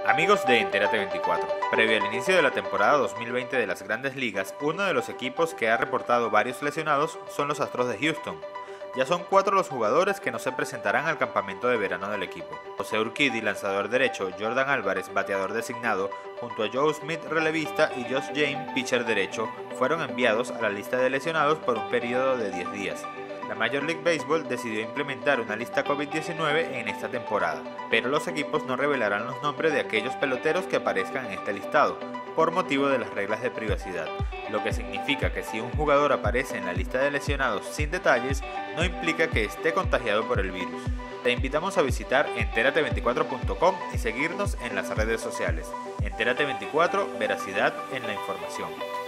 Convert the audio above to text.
Amigos de Entérate 24, previo al inicio de la temporada 2020 de las Grandes Ligas, uno de los equipos que ha reportado varios lesionados son los Astros de Houston. Ya son 4 los jugadores que no se presentarán al campamento de verano del equipo. José Urquidy, lanzador derecho, Jordan Álvarez, bateador designado, junto a Joe Smith, relevista, y Josh James, pitcher derecho, fueron enviados a la lista de lesionados por un periodo de 10 días. La Major League Baseball decidió implementar una lista COVID-19 en esta temporada, pero los equipos no revelarán los nombres de aquellos peloteros que aparezcan en este listado, por motivo de las reglas de privacidad, lo que significa que si un jugador aparece en la lista de lesionados sin detalles, no implica que esté contagiado por el virus. Te invitamos a visitar enterate24.com y seguirnos en las redes sociales. Entérate 24, veracidad en la información.